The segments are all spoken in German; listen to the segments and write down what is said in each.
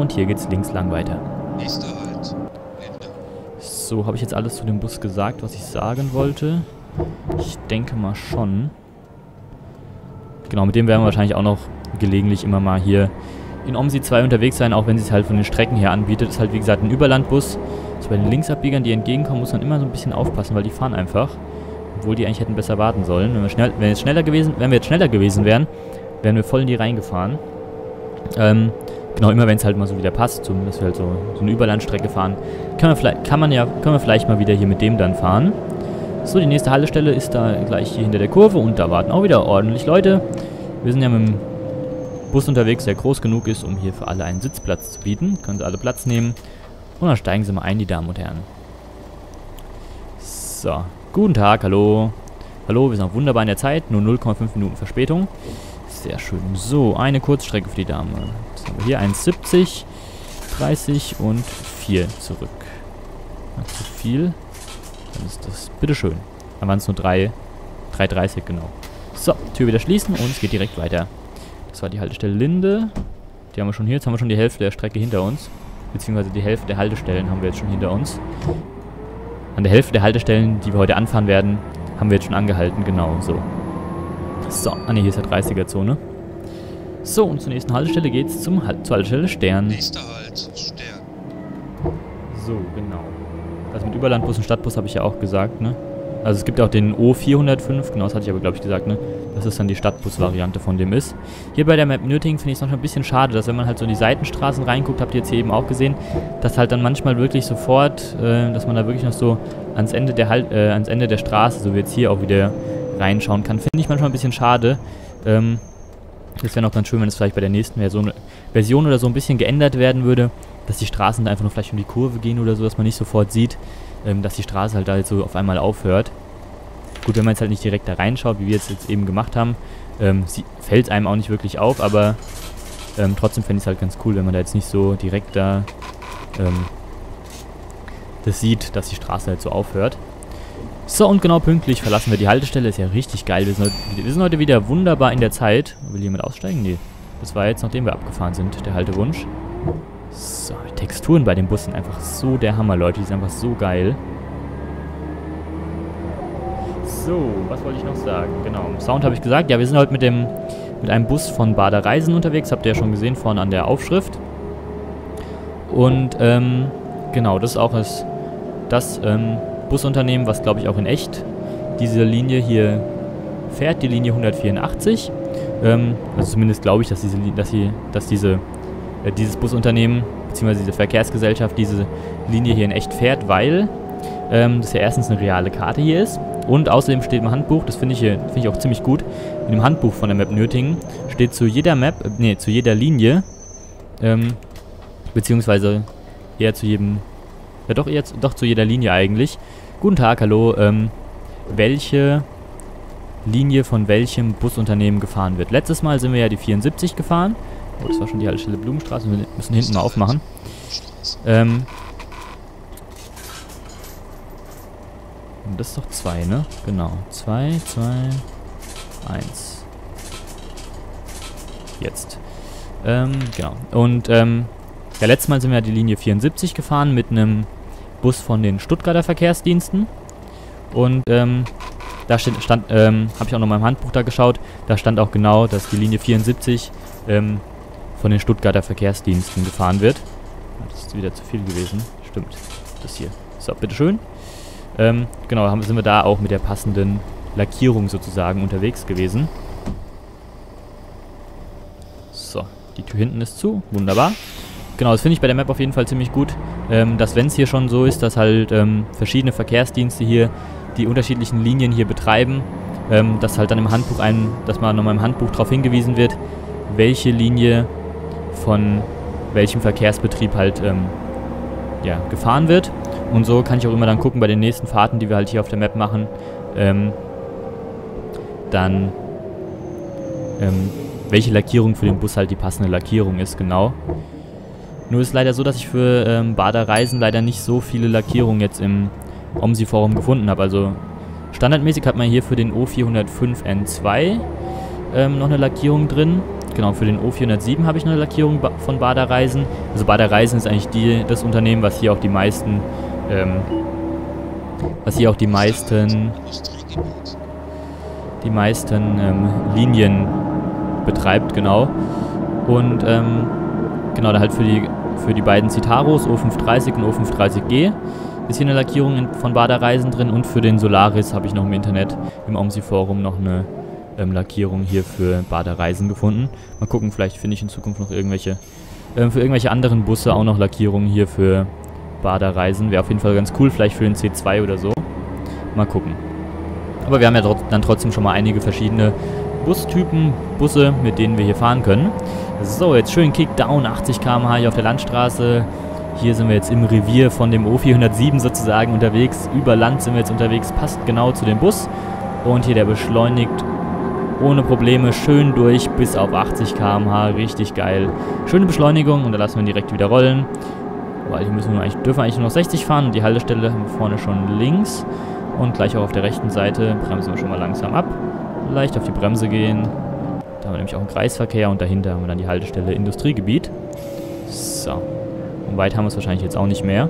und hier geht's links lang weiter. Nächster Halt. Ende. So, habe ich jetzt alles zu dem Bus gesagt, was ich sagen wollte? Ich denke mal schon. Genau, mit dem werden wir wahrscheinlich auch noch gelegentlich immer mal hier in OMSI 2 unterwegs sein, auch wenn sie es halt von den Strecken her anbietet. Das ist halt wie gesagt ein Überlandbus. Also bei den Linksabbiegern, die entgegenkommen, muss man immer so ein bisschen aufpassen, weil die fahren einfach. Obwohl die eigentlich hätten besser warten sollen. Wenn wir jetzt schneller gewesen wären, wären wir voll in die reingefahren. Genau, immer wenn es halt mal so wieder passt, dass wir halt so eine Überlandstrecke fahren, können wir vielleicht mal wieder hier mit dem dann fahren. So, die nächste Haltestelle ist da gleich hier hinter der Kurve und da warten auch wieder ordentlich Leute. Wir sind ja mit dem Bus unterwegs, der groß genug ist, um hier für alle einen Sitzplatz zu bieten. Können Sie alle Platz nehmen. Und dann steigen Sie mal ein, die Damen und Herren. So, guten Tag, hallo. Hallo, wir sind auch wunderbar in der Zeit, nur 0,5 Minuten Verspätung. Sehr schön. So, eine Kurzstrecke für die Dame. Jetzt haben wir hier 1,70, 30 und 4 zurück. Nicht zu viel. Dann ist das bitteschön. Dann waren es nur 3,30 genau. So, Tür wieder schließen und es geht direkt weiter. Das war die Haltestelle Linde. Die haben wir schon hier. Jetzt haben wir schon die Hälfte der Strecke hinter uns. Beziehungsweise die Hälfte der Haltestellen haben wir jetzt schon hinter uns. An der Hälfte der Haltestellen, die wir heute anfahren werden, haben wir jetzt schon angehalten. Genau, so. So, ne, hier ist der 30er-Zone. So, und zur nächsten Haltestelle geht's zur Haltestelle Stern. Nächster Halt. Stern. So, genau. Das mit Überlandbus und Stadtbus habe ich ja auch gesagt, ne? Also es gibt auch den O405, genau, das hatte ich aber, glaube ich, gesagt, ne? Das ist dann die Stadtbus-Variante von dem ist. Hier bei der Map Nürtingen finde ich es noch ein bisschen schade, dass wenn man halt so in die Seitenstraßen reinguckt, habt ihr jetzt hier eben auch gesehen, dass halt dann manchmal wirklich sofort, dass man da wirklich noch so ans Ende der Straße, so wie jetzt hier auch wieder reinschauen kann. Finde ich manchmal ein bisschen schade. Das wäre noch ganz schön, wenn es vielleicht bei der nächsten Version oder so ein bisschen geändert werden würde, dass die Straßen da einfach nur vielleicht um die Kurve gehen oder so, dass man nicht sofort sieht, dass die Straße halt da jetzt so auf einmal aufhört. Gut, wenn man jetzt halt nicht direkt da reinschaut, wie wir es jetzt eben gemacht haben, fällt es einem auch nicht wirklich auf, aber trotzdem fände ich es halt ganz cool, wenn man da jetzt nicht so direkt da das sieht, dass die Straße halt so aufhört. So, und genau pünktlich verlassen wir die Haltestelle. Ist ja richtig geil. Wir sind heute wieder wunderbar in der Zeit. Will jemand aussteigen? Nee. Das war jetzt, nachdem wir abgefahren sind, der Haltewunsch. So, die Texturen bei den Bussen sind einfach so der Hammer, Leute. Die sind einfach so geil. So, was wollte ich noch sagen? Genau, Sound habe ich gesagt. Ja, wir sind heute mit einem Bus von Bader Reisen unterwegs. Habt ihr ja schon gesehen, vorne an der Aufschrift. Und, genau, das ist auch das Busunternehmen, was, glaube ich, auch in echt diese Linie hier fährt, die Linie 184. Also zumindest glaube ich, dass dieses Busunternehmen bzw. diese Verkehrsgesellschaft diese Linie hier in echt fährt, weil das ja erstens eine reale Karte hier ist und außerdem steht im Handbuch, das finde ich auch ziemlich gut, in dem Handbuch von der Map Nürtingen steht zu jeder zu jeder Linie, beziehungsweise eher zu jedem, ja doch zu jeder Linie eigentlich. Guten Tag, hallo, welche Linie von welchem Busunternehmen gefahren wird. Letztes Mal sind wir ja die 74 gefahren. Oh, das war schon die Haltestelle Blumenstraße. Wir müssen hinten mal aufmachen. Und das ist doch 2, ne? Genau. 2, 2, 1. Jetzt. Genau. Und, ja, letztes Mal sind wir ja die Linie 74 gefahren mit einem Bus von den Stuttgarter Verkehrsdiensten. Und, da habe ich auch noch mal im Handbuch da geschaut, da stand auch genau, dass die Linie 74 von den Stuttgarter Verkehrsdiensten gefahren wird. Das ist wieder zu viel gewesen. Stimmt, das hier. So, bitteschön. Genau, sind wir da auch mit der passenden Lackierung sozusagen unterwegs gewesen. So, die Tür hinten ist zu. Wunderbar. Genau, das finde ich bei der Map auf jeden Fall ziemlich gut, dass wenn es hier schon so ist, dass halt verschiedene Verkehrsdienste hier die unterschiedlichen Linien hier betreiben, dass halt dann im Handbuch dass man nochmal im Handbuch darauf hingewiesen wird, welche Linie von welchem Verkehrsbetrieb halt ja, gefahren wird. Und so kann ich auch immer dann gucken bei den nächsten Fahrten, die wir halt hier auf der Map machen, dann welche Lackierung für den Bus halt die passende Lackierung ist, genau. Nur ist es leider so, dass ich für Bader Reisen leider nicht so viele Lackierungen jetzt im OMSI-Forum gefunden habe. Also standardmäßig hat man hier für den O405N2 noch eine Lackierung drin. Genau, für den O407 habe ich eine Lackierung von Bader Reisen. Also Bader Reisen ist eigentlich das Unternehmen, was hier auch die meisten, Linien betreibt, genau. Und genau, da halt für die beiden Citaros, O530 und O530G, ist hier eine Lackierung von Bader Reisen drin. Und für den Solaris habe ich noch im Internet, im OMSI-Forum, noch eine Lackierung hier für Bader Reisen gefunden. Mal gucken, vielleicht finde ich in Zukunft noch für irgendwelche anderen Busse auch noch Lackierungen hier für Bader Reisen. Wäre auf jeden Fall ganz cool, vielleicht für den C2 oder so. Mal gucken. Aber wir haben ja dann trotzdem schon mal einige verschiedene Busse, mit denen wir hier fahren können. So, jetzt schön Kickdown, 80 km/h hier auf der Landstraße. Hier sind wir jetzt im Revier von dem O407 sozusagen unterwegs. Über Land sind wir jetzt unterwegs, passt genau zu dem Bus. Und hier der beschleunigt ohne Probleme schön durch bis auf 80 km/h, richtig geil. Schöne Beschleunigung und da lassen wir ihn direkt wieder rollen. Weil hier dürfen wir eigentlich nur noch 60 fahren und die Haltestelle haben wir vorne schon links. Und gleich auch auf der rechten Seite bremsen wir schon mal langsam ab. Leicht auf die Bremse gehen. Da haben wir nämlich auch einen Kreisverkehr und dahinter haben wir dann die Haltestelle Industriegebiet. So. Und weit haben wir es wahrscheinlich jetzt auch nicht mehr.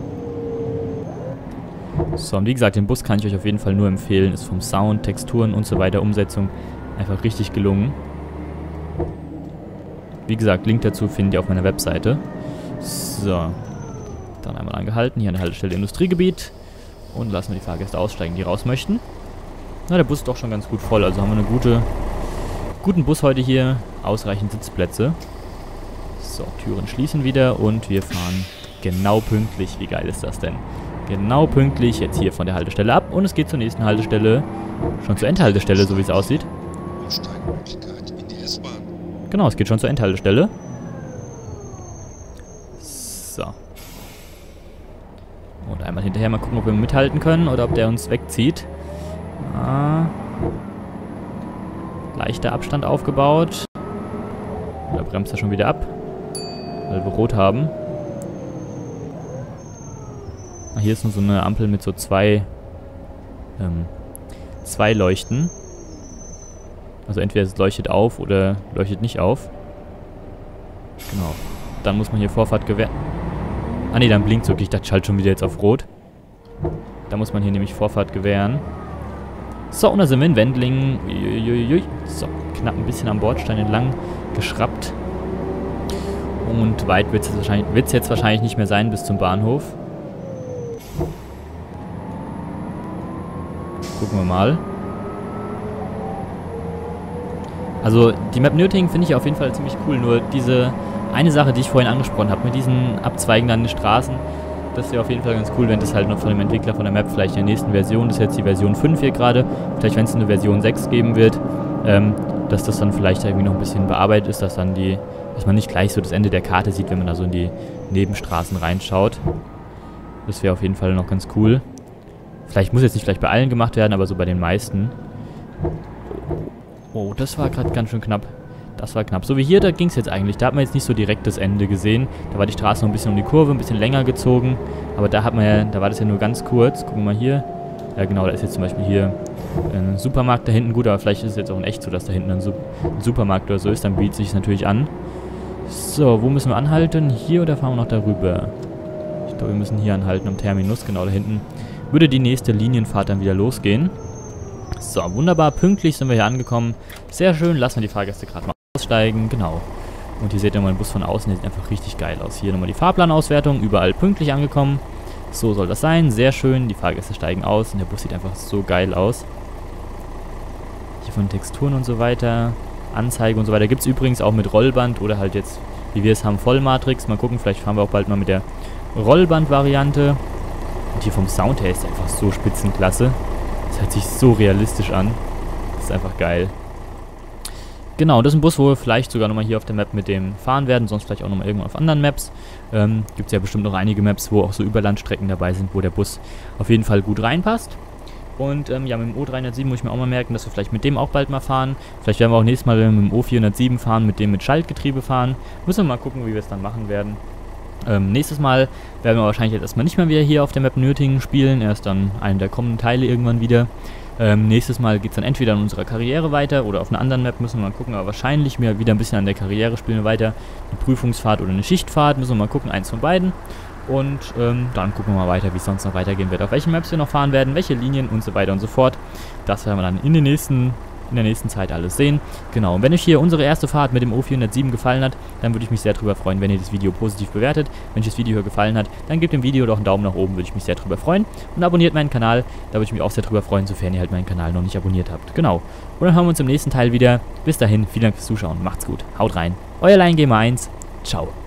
So, und wie gesagt, den Bus kann ich euch auf jeden Fall nur empfehlen. Ist vom Sound, Texturen und so weiter, Umsetzung einfach richtig gelungen. Wie gesagt, Link dazu findet ihr auf meiner Webseite. So. Dann einmal angehalten. Hier an der Haltestelle Industriegebiet. Und lassen wir die Fahrgäste aussteigen, die raus möchten. Na, der Bus ist doch schon ganz gut voll. Also haben wir einen guten Bus heute hier. Ausreichend Sitzplätze. So, Türen schließen wieder und wir fahren genau pünktlich. Wie geil ist das denn? Genau pünktlich jetzt hier von der Haltestelle ab. Und es geht zur nächsten Haltestelle. Schon zur Endhaltestelle, so wie es aussieht. Aussteigemöglichkeit in die S-Bahn. Genau, es geht schon zur Endhaltestelle. So. Und einmal hinterher mal gucken, ob wir mithalten können oder ob der uns wegzieht. Leichter Abstand aufgebaut. Da bremst er schon wieder ab, weil wir rot haben. Hier ist nur so eine Ampel mit so zwei Leuchten. Also entweder es leuchtet auf oder leuchtet nicht auf. Genau. Dann muss man hier Vorfahrt gewähren. Ah ne, dann blinkt es wirklich. Ich dachte, ich schalte schon wieder jetzt auf Rot. Da muss man hier nämlich Vorfahrt gewähren. So, und da sind wir in Wendlingen. Uiuiui. So, knapp ein bisschen am Bordstein entlang geschraubt. Und weit wird es jetzt wahrscheinlich nicht mehr sein bis zum Bahnhof. Gucken wir mal. Also die Map Nürtingen finde ich auf jeden Fall ziemlich cool. Nur diese eine Sache, die ich vorhin angesprochen habe, mit diesen Abzweigen an den Straßen, das wäre auf jeden Fall ganz cool, wenn das halt noch von dem Entwickler von der Map vielleicht in der nächsten Version, das ist jetzt die Version 5 hier gerade, vielleicht wenn es eine Version 6 geben wird, dass das dann vielleicht irgendwie noch ein bisschen bearbeitet ist, dass man nicht gleich so das Ende der Karte sieht, wenn man da so in die Nebenstraßen reinschaut. Das wäre auf jeden Fall noch ganz cool. Vielleicht muss jetzt nicht gleich bei allen gemacht werden, aber so bei den meisten. Oh, das war gerade ganz schön knapp. Das war knapp. So wie hier, da ging es jetzt eigentlich. Da hat man jetzt nicht so direkt das Ende gesehen. Da war die Straße noch ein bisschen um die Kurve, ein bisschen länger gezogen. Aber da war das ja nur ganz kurz. Gucken wir mal hier. Ja genau, da ist jetzt zum Beispiel hier ein Supermarkt da hinten. Gut, aber vielleicht ist es jetzt auch in echt so, dass da hinten ein Supermarkt oder so ist. Dann bietet es sich natürlich an. So, wo müssen wir anhalten? Hier oder fahren wir noch darüber? Ich glaube, wir müssen hier anhalten am Terminus. Genau, da hinten würde die nächste Linienfahrt dann wieder losgehen. So, wunderbar. Pünktlich sind wir hier angekommen. Sehr schön. Lassen wir die Fahrgäste gerade mal aussteigen. Genau. Und hier seht ihr mal den Bus von außen. Der sieht einfach richtig geil aus. Hier nochmal die Fahrplanauswertung. Überall pünktlich angekommen. So soll das sein. Sehr schön. Die Fahrgäste steigen aus. Und der Bus sieht einfach so geil aus. Hier von Texturen und so weiter. Anzeige und so weiter. Gibt es übrigens auch mit Rollband oder halt jetzt, wie wir es haben, Vollmatrix. Mal gucken. Vielleicht fahren wir auch bald mal mit der Rollband-Variante. Und hier vom Sound her ist er einfach so spitzenklasse. Das hört sich so realistisch an. Das ist einfach geil. Genau, das ist ein Bus, wo wir vielleicht sogar nochmal hier auf der Map mit dem fahren werden. Sonst vielleicht auch nochmal irgendwann auf anderen Maps. Gibt es ja bestimmt noch einige Maps, wo auch so Überlandstrecken dabei sind, wo der Bus auf jeden Fall gut reinpasst. Und ja, mit dem O307 muss ich mir auch mal merken, dass wir vielleicht mit dem auch bald mal fahren. Vielleicht werden wir auch nächstes Mal, wenn wir mit dem O407 fahren, mit dem mit Schaltgetriebe fahren. Müssen wir mal gucken, wie wir es dann machen werden. Nächstes Mal werden wir wahrscheinlich jetzt erstmal nicht mehr wieder hier auf der Map Nürtingen spielen, erst dann einen der kommenden Teile irgendwann wieder. Nächstes Mal geht es dann entweder in unserer Karriere weiter oder auf einer anderen Map, müssen wir mal gucken, aber wahrscheinlich wieder ein bisschen an der Karriere spielen wir weiter. Eine Prüfungsfahrt oder eine Schichtfahrt, müssen wir mal gucken, eins von beiden. Und dann gucken wir mal weiter, wie es sonst noch weitergehen wird, auf welchen Maps wir noch fahren werden, welche Linien und so weiter und so fort. Das werden wir dann in der nächsten Zeit alles sehen. Genau, und wenn euch hier unsere erste Fahrt mit dem O407 gefallen hat, dann würde ich mich sehr darüber freuen, wenn ihr das Video positiv bewertet. Wenn euch das Video hier gefallen hat, dann gebt dem Video doch einen Daumen nach oben, würde ich mich sehr darüber freuen. Und abonniert meinen Kanal, da würde ich mich auch sehr darüber freuen, sofern ihr halt meinen Kanal noch nicht abonniert habt. Genau, und dann hören wir uns im nächsten Teil wieder. Bis dahin, vielen Dank fürs Zuschauen, macht's gut, haut rein. Euer LionGamer 1, ciao.